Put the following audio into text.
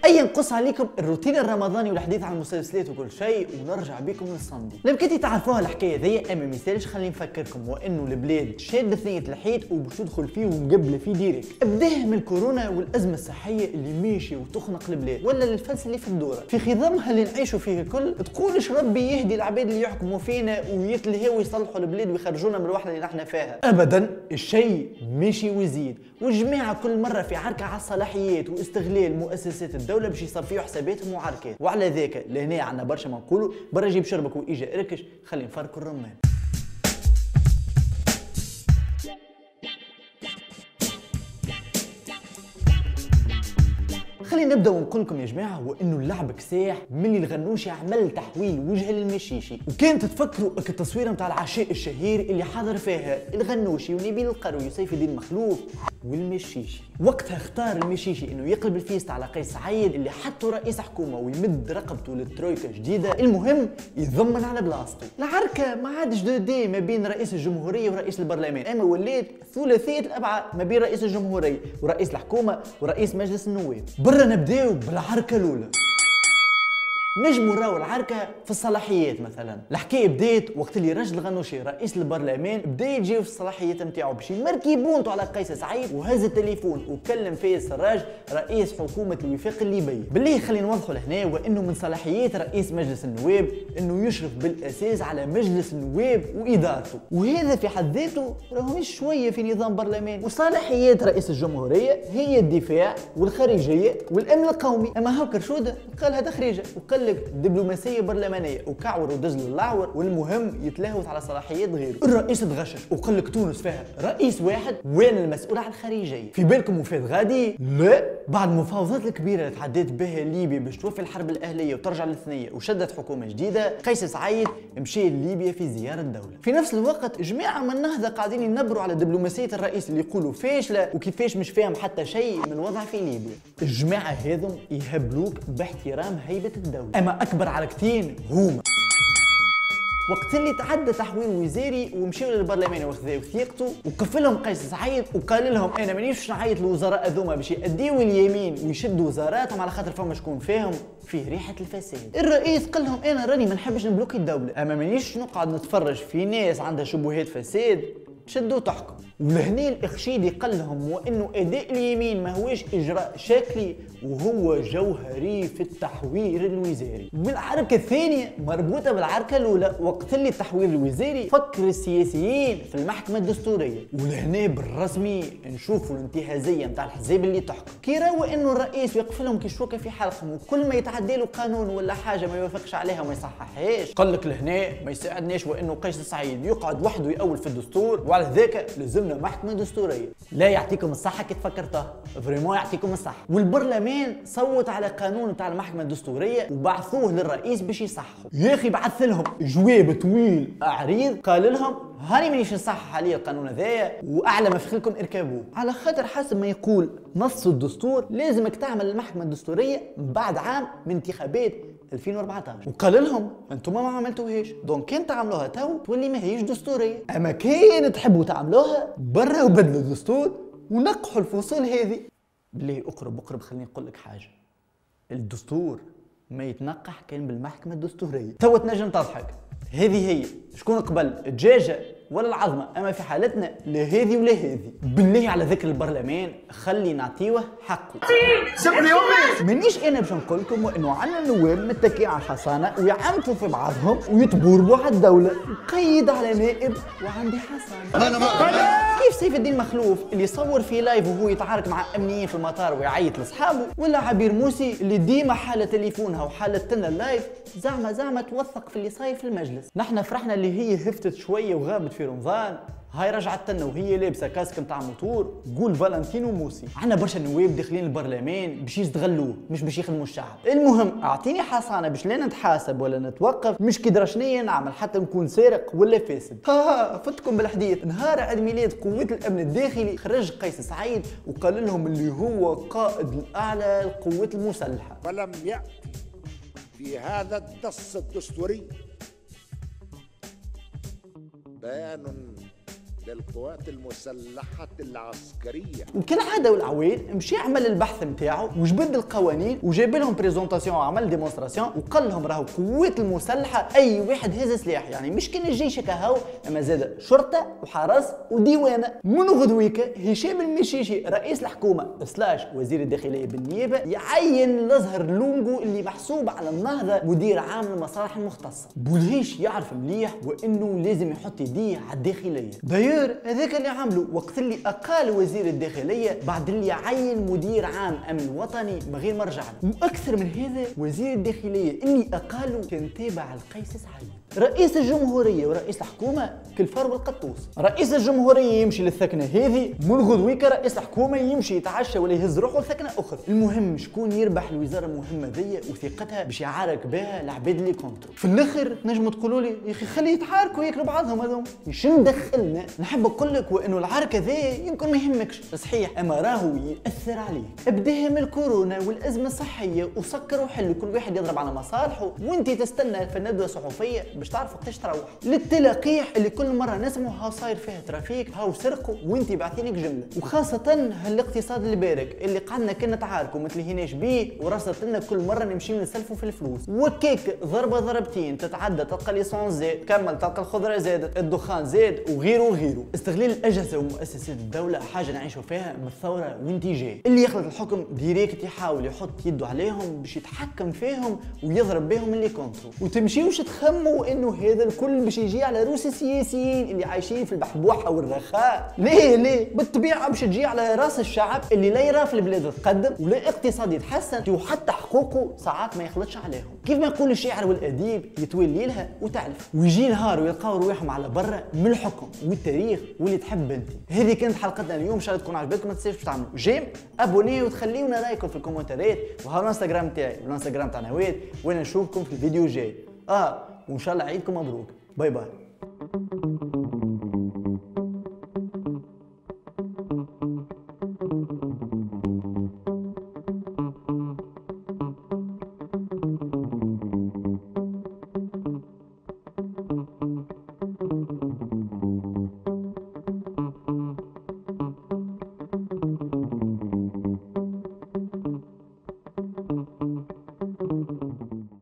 اي نقص عليكم الروتين الرمضاني والحديث عن المسلسلات وكل شيء، ونرجع بكم للصندي. لبكيتي تعرفوها الحكايه ذي، اما ميسالش خليني نفكركم، وانه البلاد شاد ثنيه الحيط وباش تدخل فيه ومقبله فيه ديريكت. بداه من الكورونا والازمه الصحيه اللي ماشيه وتخنق البلاد، ولا الفلس اللي في الدوره. في خضمها اللي نعيشوا فيه الكل، تقولش ربي يهدي العباد اللي يحكموا فينا ويتلهوا ويصلحوا البلاد ويخرجونا من الوحده اللي نحن فيها. ابدا، الشيء ماشي ويزيد، والجماعه كل مره في عركه على الصلاحيات واستغلال مؤسسات الدوله باش يصفيوا حساباتهم وعركات. وعلى ذاك لهنا عندنا برشا ما نقولوا، برا جيب شربك واجا اركش، خلي نفركوا الرمان. خلينا نبدا ونقول لكم يا جماعه، هو انه اللعب كساح ملي الغنوشي عمل تحويل وجه للمشيشي، وكانت تفكروا التصويره نتاع العشاء الشهير اللي حضر فيها الغنوشي ونبيل القروي وسيف الدين مخلوف والمشيشي. وقتها اختار المشيشي انه يقلب الفيست على قيس سعيد اللي حطه رئيس حكومه ويمد رقبته للترويكا جديده، المهم يضمن على بلاصته. العركه ما عادش دي ما بين رئيس الجمهوريه ورئيس البرلمان، اما ولات ثلاثيه الابعاد ما بين رئيس الجمهوريه ورئيس الحكومه ورئيس مجلس النواب. برا نبداو بالعركه الاولى. نجموا نراو العركه في الصلاحيات. مثلا الحكايه بدات وقت اللي رجل الغنوشي رئيس البرلمان بدا يجيو في الصلاحيات نتاعو باش يمركي بونتو على قيس سعيد، وهز التليفون وكلم فيه السراج رئيس حكومه الوفاق الليبي. بالله خلينا نوضحوا لهنا، وانه من صلاحيات رئيس مجلس النواب انه يشرف بالاساس على مجلس النواب وادارته، وهذا في حد ذاته راهو مش شويه في نظام برلماني. وصلاحيات رئيس الجمهوريه هي الدفاع والخارجيه والامن القومي. اما هاو كرشوده قالها تخريجه وقال لك دبلوماسيه برلمانيه وكعور ودز للعور، والمهم يتلهوت على صلاحيات غيره. الرئيس تغشش وقال لك تونس فيها رئيس واحد وين المسؤول عن الخارجيه. في بالكم وفات غادي؟ لا، بعد المفاوضات الكبيره اللي تحدثت بها ليبيا باش توفي الحرب الاهليه وترجع للثنيه وشدت حكومه جديده، قيس سعيد مشى لليبيا في زياره دوله. في نفس الوقت جماعه من النهضه قاعدين ينبروا على دبلوماسيه الرئيس اللي يقولوا فاشله وكيفاش مش فاهم حتى شيء من وضع في ليبيا. الجماعه هذم يهبلوك باحترام هيبه الدوله، اما اكبر عركتين هما وقت اللي تعدى تحويل وزاري ومشيو للبرلمان وخذاو ثقته وكفلهم قيس سعيد وقال لهم انا مانيش نعيط الوزراء هذوما باش يأديوا اليمين ويشدوا وزاراتهم على خاطر فما شكون فيهم فيه ريحه الفساد. الرئيس قال لهم انا راني ما نحبش نبلوكي الدوله، اما مانيش نقعد نتفرج في ناس عندها شبهات فساد تشدوا تحكم. ولهنا الاخشيدي قال لهم وانه اداء اليمين ما هوش اجراء شكلي وهو جوهري في التحوير الوزاري. والعركه الثانيه مربوطه بالعركه الاولى، وقت اللي التحوير الوزاري فكر السياسيين في المحكمه الدستوريه. ولهنا بالرسمي نشوفوا الانتهازيه نتاع الحزب اللي تحكم، كي راوا انه الرئيس يوقف لهم كشوكه في حلقهم، وكل ما يتعدى له قانون ولا حاجه ما يوافقش عليها وما يصححهاش، قال لك لهنا ما يساعدناش وانه قيس سعيد يقعد وحده يأول في الدستور، وعلى ذاك لازمنا محكمه دستوريه. لا يعطيكم الصحه كي تفكرتها، فريمون يعطيكم الصحه. والبرلمان صوت على قانون نتاع المحكمه الدستوريه وبعثوه للرئيس باش يصححوا. يا اخي بعث لهم جواب طويل عريض قال لهم هاني مانيش نصحح عليه القانون هذايا، واعلى ما في خلكم اركبوه، على خاطر حسب ما يقول نص الدستور لازمك تعمل المحكمه الدستوريه بعد عام من انتخابات 2014. وقال لهم انتم ما عملتوهاش، دونك كان تعملوها تو تولي ما هيش دستوريه، اما كان تحبوا تعملوها برا وبدلوا الدستور ونقحوا الفصول هذه. بالله اقرب خليني نقول لك حاجه، الدستور ما يتنقح كان بالمحكمه الدستوريه. تو تنجم تضحك، هذه هي شكون قبل الدجاجه ولا العظمه، اما في حالتنا لا هذه ولا هذه. بالله على ذكر البرلمان خلي نعطيوه حقه. مانيش انا باش نقول لكم انه عندنا النواب متكئين على الحصانه ويعنفوا في بعضهم ويتبوربوا على الدوله. نقيد على نائب وعندي حصانه. كيف سيف الدين مخلوف اللي يصور في لايف وهو يتعارك مع امنيين في المطار ويعيط لاصحابه، ولا عبير موسي اللي ديما حاله تليفونها وحاله تنا اللايف زعما توثق في اللي صاير في المجلس. نحن فرحنا اللي هي هفتت شويه وغابت في رمضان، هاي رجعت لنا وهي لابسه كاسك نتاع موتور قول فالنتينو موسي. عندنا برشا نواب داخلين البرلمان باش يستغلوه مش باش يخدموا الشعب. المهم اعطيني حصانه باش لا نتحاسب ولا نتوقف، مش كي درا شنيا نعمل حتى نكون سارق ولا فاسد. فتكم بالحديث. نهار عيد ميلاد قوات الامن الداخلي خرج قيس سعيد وقال لهم اللي هو قائد الاعلى للقوات المسلحه. ولم يأتي في هذا النص الدستوري بيان للقوات المسلحة العسكرية. وكالعاده والعويل مشي عمل البحث نتاعو وجبد القوانين وجاب لهم بريزونطاسيون وعمل ديمونستراسيون وقال لهم راهو القوات المسلحه اي واحد هز سلاح، يعني مش كان الجيش كهو، اما زاد شرطه وحرس وديوانه. من غدويكا هشام المشيشي رئيس الحكومه سلاش وزير الداخليه بالنيابه يعين الازهر لونغو اللي محسوب على النهضه مدير عام للمصالح المختصه. بولهيش يعرف مليح وانه لازم يحط يديه على الداخليه. داير هذاك اللي عمله وقت اللي اقال وزير الداخليه بعد اللي عين مدير عام امن وطني من غير ما رجع له. واكثر من هذا وزير الداخليه اللي اقاله كان تابع لقيس سعيد. رئيس الجمهوريه ورئيس الحكومه كالفار والقطوس. رئيس الجمهوريه يمشي للثكنه هذه، من غدويكا رئيس الحكومه يمشي يتعشى ولا يهز روحه لثكنه اخرى. المهم شكون يربح الوزاره المهمه ذي وثقتها باش يعارك بها العباد اللي كونترو. في الاخر نجموا تقولوا لي يا اخي خليه يتعاركوا ياكلوا بعضهم هذوم، شنو دخلنا؟ نحب نقول لك وانه العركه ذي يمكن ما يهمكش صحيح، اما راهو ياثر عليك. ابداها من الكورونا والازمه الصحيه وسكر وحل كل واحد يضرب على مصالحه وانت تستنى في الندوه الصحفيه باش تعرف وقتاش تروح. للتلقيح اللي كل مره نسمعوا هاو صاير فيها ترافيك هاو سرقوا وانت باعثين لك جمله. وخاصه هالاقتصاد البارك اللي قعدنا كنا نتعاركوا ما تلهيناش بيه ورصت لنا كل مره نمشيو نسلفوا في الفلوس. وكيك ضربه ضربتين تتعدى تلقى ليسونس زاد، كمل تلقى الخضره زادت، الدخان زاد وغيره وغيره. استغلال الاجهزه ومؤسسات الدوله حاجه نعيشوا فيها من الثوره وانت جاي. اللي يخلط الحكم ديريكت يحاول يحط يده عليهم باش يتحكم فيهم ويضرب بهم اللي كونترو. وتمشيوش تخموا انه هذا الكل باش يجي على روس السياسيين اللي عايشين في البحبوحه والرخاء. ليه بالطبيعه باش تجي على راس الشعب اللي لا يرى في البلاد تقدم ولا اقتصاد يتحسن وحتى حقوقه ساعات ما يخلطش عليهم. كيف ما يقول الشاعر والاديب يتولي لها وتعلف، ويجي نهار ويلقاو رواحهم على برا من الحكم والتاريخ واللي تحب انت. هذه كانت حلقتنا اليوم، ان شاء الله تكون عجبتكم. ما تنساوش تعملوا جيم ابوني وتخليونا رايكم في الكومنتات، وها الانستغرام تاعي والانستغرام تاع نواد، وانا نشوفكم في الفيديو الجاي. وان شاء الله عيدكم مبروك. باي باي.